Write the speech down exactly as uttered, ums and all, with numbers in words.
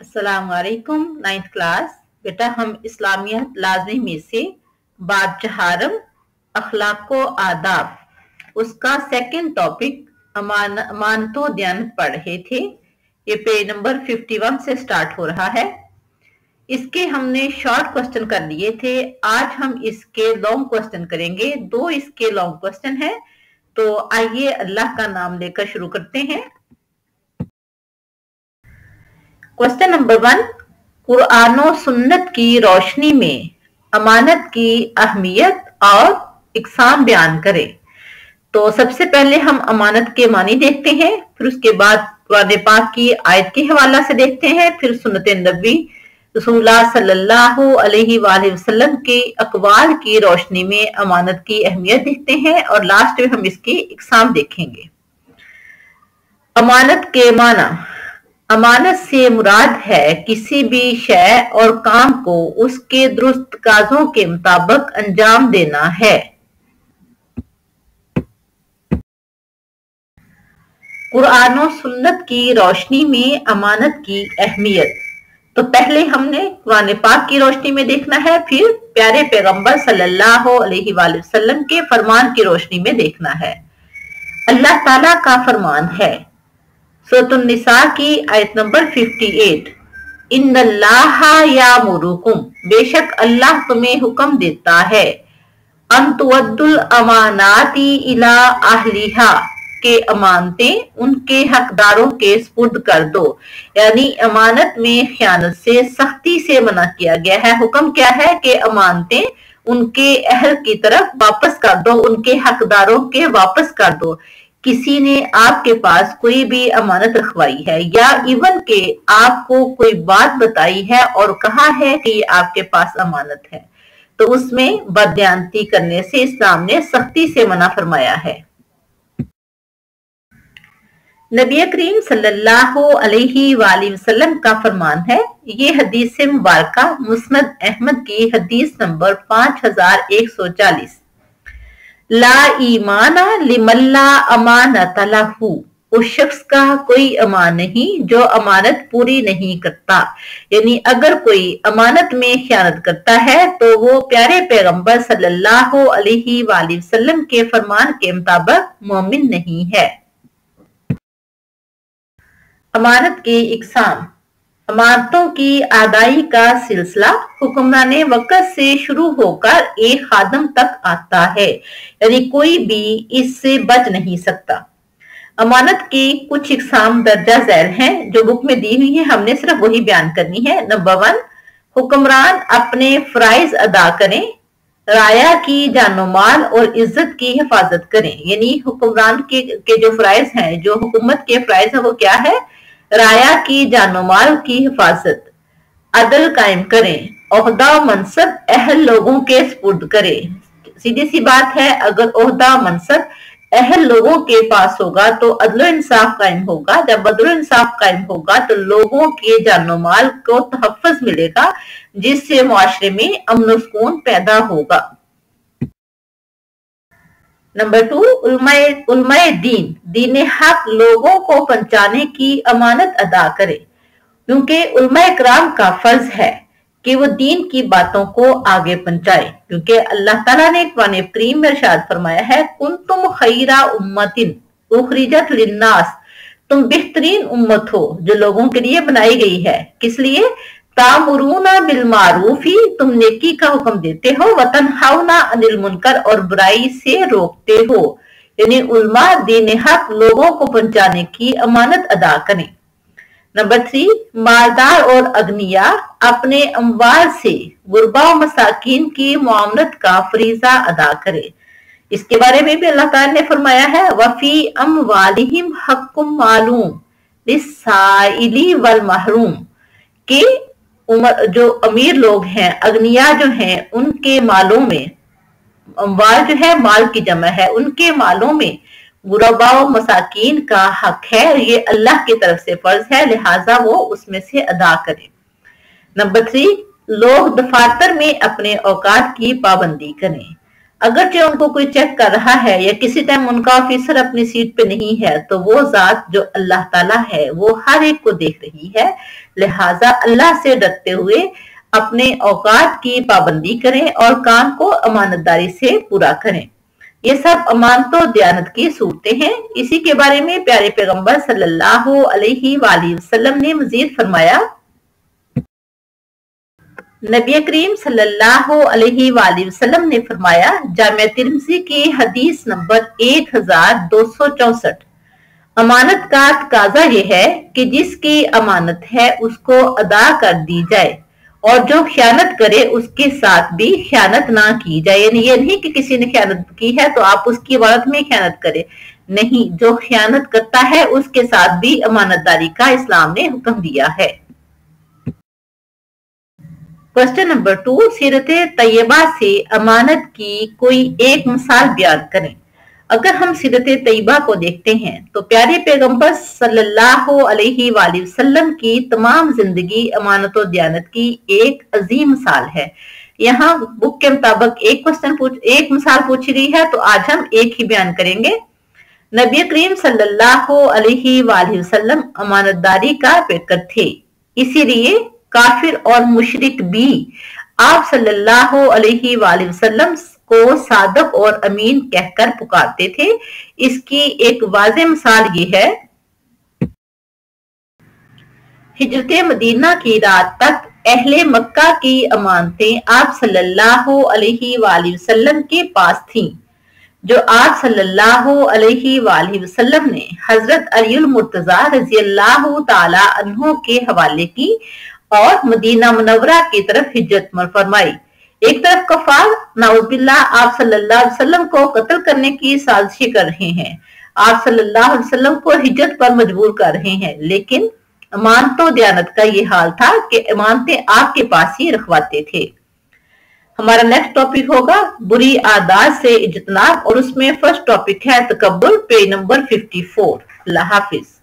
अस्सलाम वालेकुम। Ninth class बेटा, हम इस्लामियत लाजमी में से बाब चहारम अखलाको आदाब उसका सेकंड टॉपिक अमान अमानतो दयानत पढ़ रहे थे। ये पेज नंबर इक्यावन से स्टार्ट हो रहा है। इसके हमने शॉर्ट क्वेश्चन कर लिए थे। आज हम इसके लॉन्ग क्वेश्चन करेंगे। दो इसके लॉन्ग क्वेश्चन है, तो आइए अल्लाह का नाम लेकर शुरू करते हैं। क्वेश्चन नंबर वन, कुरान और सुन्नत की रोशनी में अमानत की अहमियत और इकसाम बयान करें। तो सबसे पहले हम अमानत के मानी देखते हैं, फिर उसके बाद कुरान पाक की आयत के हवाला से देखते हैं, फिर सुन्नत नबी रसूलुल्लाह सल्लल्लाहु अलैहि वसल्लम के अकवाल की रोशनी में अमानत की अहमियत देखते हैं और लास्ट में हम इसकी इकसाम देखेंगे। अमानत के माना, अमानत से मुराद है किसी भी शय और काम को उसके दुरुस्त काजों के मुताबिक अंजाम देना है। कुरान और सुन्नत की रोशनी में अमानत की अहमियत। तो पहले हमने कुरान पाक की रोशनी में देखना है, फिर प्यारे पैगंबर सल्लल्लाहु अलैहि वसल्लम के फरमान की रोशनी में देखना है। अल्लाह ताला का फरमान है सूरह निसा की आयत नंबर अट्ठावन, इन्नल्लाहा यामुरुकुम, बेशक अल्लाह तुम्हें हुक्म देता है, अन तुअद्दुल अमानाती इला अहलिहा, के अमानतें उनके हकदारों के सुपुर्द कर दो। यानी अमानत में खयानत से सख्ती से मना किया गया है। हुक्म क्या है कि अमानतें उनके अहल की तरफ वापस कर दो, उनके हकदारों के वापस कर दो। किसी ने आपके पास कोई भी अमानत रखवाई है या इवन के आपको कोई बात बताई है और कहा है कि आपके पास अमानत है, तो उसमें बदयानती करने से इस्लाम ने सख्ती से मना फरमाया है। नबी करीम सल्लल्लाहु अलैहि वसल्लम का फरमान है, ये हदीस मुबारका मुस्नद अहमद की हदीस नंबर पांच हजार एक सौ चालीस, ला ईमाना लिमल्ला अमानत लहू, उस शख्स का कोई अमान नहीं जो अमानत पूरी नहीं करता। यानी अगर कोई अमानत में खयानत करता है तो वो प्यारे पैगंबर सल्लल्लाहु अलैहि वसल्लम के फरमान के मुताबिक मोमिन नहीं है। अमानत की इकसाम। अमानतों की अदाई का सिलसिला हुक्मरान वक्त से शुरू होकर एक खादम तक आता है, यानी कोई भी इससे बच नहीं सकता। अमानत की कुछ इकसाम दर्जा झैल हैं जो बुक में दी हुई है, हमने सिर्फ वही बयान करनी है। नंबर वन, हुक्मरान अपने फराइज अदा करें, राया की जानो माल और इज्जत की हिफाजत करें। यानी हुक्मरान के, के जो फराइज हैं, जो हुकूमत के फराइज है, वो क्या है? राया की जानो माल की हिफाजत, अदल कायम करें, ओहदा मनसब अहल लोगों के सुपुर्द करें। सीधी सी बात है, अगर ओहदा मनसब अहल लोगों के पास होगा तो अदलो इंसाफ कायम होगा। जब अदलो इंसाफ कायम होगा तो लोगों के जानो माल को तहफ़्फ़ुज़ मिलेगा, जिससे मुआशरे में अमन सुकून पैदा होगा। नंबर टू, उलमाए उलमाए दीन, दीन हक लोगों को पहुंचाने की अमानत अदा करे, क्योंकि उलमाए कराम का फर्ज है कि वो दीन की बातों को आगे पहुंचाए। क्योंकि अल्लाह ताला ने कुरान करीम में इरशाद फरमाया है, कुंतुम खैरा उम्मतिन उखरिजत लिन्नास, तुम बेहतरीन उम्मत हो जो लोगों के लिए बनाई गई है। किस लिए? तामुरूना बिल मारूफी, तुम नेकी का हुक्म देते हो, वतनहाउना अनिल मुनकर, और बुराई से रोकते हो। यानी उल्मा दीन हक लोगों को पहुंचाने की अमानत अदा करें। नंबर थ्री, मालदार और अग्निया अपने अम्वाल से गुरबा और मसाकीन की मुआमलत का फरीजा अदा करे। इसके बारे में भी अल्लाह ताला ने फरमाया है, वफी अम्वालिहिम हक्कुम मालूम लिस्साइली वल महरूम, के उमर जो अमीर लोग हैं, अग्निया जो हैं, उनके मालों में, अम्वाल जो है माल की जमा है, उनके मालों में गुरबा व मसाकीन का हक है। ये अल्लाह की तरफ से फर्ज है, लिहाजा वो उसमें से अदा करें। नंबर थ्री, लोग दफातर में अपने औकात की पाबंदी करें। अगरचे उनको कोई चेक कर रहा है या किसी टाइम उनका ऑफिसर अपनी सीट पे नहीं है, तो वो जात जो अल्लाह ताला है वो हर एक को देख रही है। लिहाजा अल्लाह से डरते हुए अपने औकात की पाबंदी करें और काम को अमानतदारी से पूरा करें। ये सब अमानतो दयानत की सूरतें हैं। इसी के बारे में प्यारे पैगंबर सल्लल्लाहु अलैहि वसल्लम ने मजीद फरमाया, नबी करीम सल्लल्लाहु अलैहि वसल्लम ने फरमाया, जामिया तिर्मिज़ी की हदीस नंबर एक हजार दो सौ चौसठ, अमानत का तकाजा ये है कि जिसकी अमानत है उसको अदा कर दी जाए और जो खयानत करे उसके साथ भी खयानत ना की जाए। यानी ये नहीं कि किसी ने खयानत की है तो आप उसकी अमानत में खयानत करें, नहीं, जो खयानत करता है उसके साथ भी अमानतदारी का इस्लाम ने हुक्म दिया है। क्वेश्चन नंबर टू, सीरत तैयबा से अमानत की कोई एक मिसाल बयान करें। अगर हम सीरत तैयबा को देखते हैं तो प्यारे पैगंबर सल्लल्लाहु अलैहि वसल्लम की तमाम जिंदगी अमानत और दयानत की एक अजीम मिसाल है। यहाँ बुक के मुताबिक एक क्वेश्चन पूछ एक मिसाल पूछी गई है, तो आज हम एक ही बयान करेंगे। नबी करीम सल्लल्लाहु अलैहि वसल्लम अमानतदारी का पेकर थे, इसीलिए काफिर और मुशरिक भी आप सल्लल्लाहु अलैहि वसल्लम को सादक और अमीन कहकर पुकारते थे। इसकी एक वाज़ेह मिसाल ये है, हिजरत मदीना की रात तक अहले मक्का की अमानतें आप सल्लल्लाहु अलैहि वसल्लम के पास थीं, जो आप सल्लल्लाहु अलैहि वसल्लम ने हजरत अलीउल मुर्तजा रज़ियल्लाहु ताला अन्हु के हवाले की और मदीना मुनव्वरा की तरफ हिजरत फरमाई। एक तरफ कफार नाउजुबिल्लाह आप सल्लल्लाहु अलैहि वसल्लम को कत्ल करने की साजिश कर रहे हैं, आप सल्लल्लाहु अलैहि वसल्लम को हिजरत पर मजबूर कर रहे हैं, लेकिन अमानतो दयानत का ये हाल था कि अमानतें आपके पास ही रखवाते थे। हमारा नेक्स्ट टॉपिक होगा बुरी आदत से इज्तनाब और उसमें फर्स्ट टॉपिक है तकब्बुर, पेज नंबर चौवन। अल्लाह हाफिज।